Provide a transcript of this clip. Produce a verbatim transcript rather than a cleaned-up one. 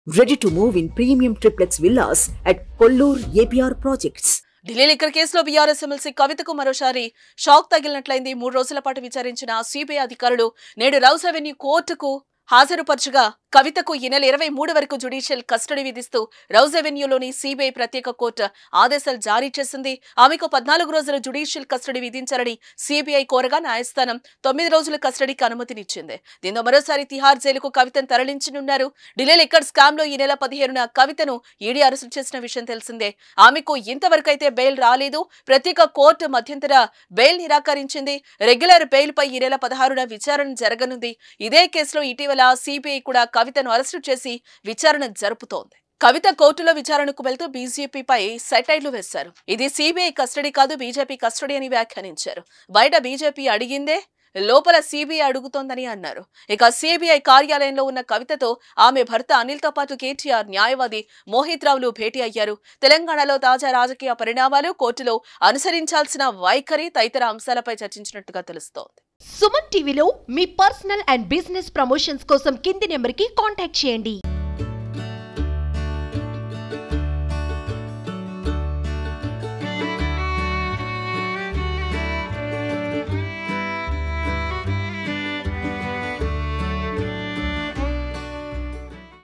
Ready to move in premium triplex villas at Kollur A P R Projects. Delhi liquor కేసులో BRS MLC కవితకు మరోసారి shock తగిలినట్లయింది. మూడు రోజుల పాటు విచారించిన సిబిఐ అధికారులు నేడు రౌస్ అవెన్యూ కోర్టుకు హాజరుపరచగా కవితకు ఈ నెల ఇరవై మూడు వరకు జ్యుడిషియల్ కస్టడీ విధిస్తూ రౌస్ అవెన్యూలోని సిబిఐ ప్రత్యేక కోర్టు ఆదేశాలు జారీ చేసింది. ఆమెకు పద్నాలుగు రోజుల జ్యుడిషియల్ కస్టడీ విధించాలని సిబిఐ కోరగా న్యాయస్థానం తొమ్మిది రోజుల కస్టడీకి అనుమతినిచ్చింది. దీంతో మరోసారి తిహార్ జైలుకు కవితను తరలించనున్నారు. ఢిల్లీ లిక్కర్ స్కామ్ లో ఈ నెల పదిహేనున కవితను ఈడీ అరెస్టు చేసిన విషయం తెలిసిందే. ఆమెకు ఇంతవరకైతే బెయిల్ రాలేదు. ప్రత్యేక కోర్టు మధ్యంతర బెయిల్ నిరాకరించింది. రెగ్యులర్ బెయిల్ పై ఈ నెల పదహారున విచారణ జరగనుంది. ఇదే కేసులో ఇటీవల సిబిఐ కూడా కవితను అరెస్టు చేసి విచారణ జరుపుతోంది. కవిత కోర్టులో విచారణకు వెళ్తూ బీజేపీపై సెటైర్లు వేశారు. ఇది సిబిఐ కస్టడీ కాదు, బీజేపీ కస్టడీ అని వ్యాఖ్యానించారు. బయట బీజేపీ అడిగిందే లోపల సిబిఐ అడుగుతోందని అన్నారు. ఇక సిబిఐ కార్యాలయంలో ఉన్న కవితతో ఆమె భర్త అనిల్ తో పాటు కేటీఆర్, న్యాయవాది మోహిత్ రావులు భేటీ అయ్యారు. తెలంగాణలో తాజా రాజకీయ పరిణామాలు, కోర్టులో అనుసరించాల్సిన వైఖరి తదితర అంశాలపై చర్చించినట్టుగా తెలుస్తోంది. సుమన్ టీవీలో మీ పర్సనల్ అండ్ బిజినెస్ ప్రమోషన్స్ కోసం కింది నెంబర్కి కాంటాక్ట్ చేయండి.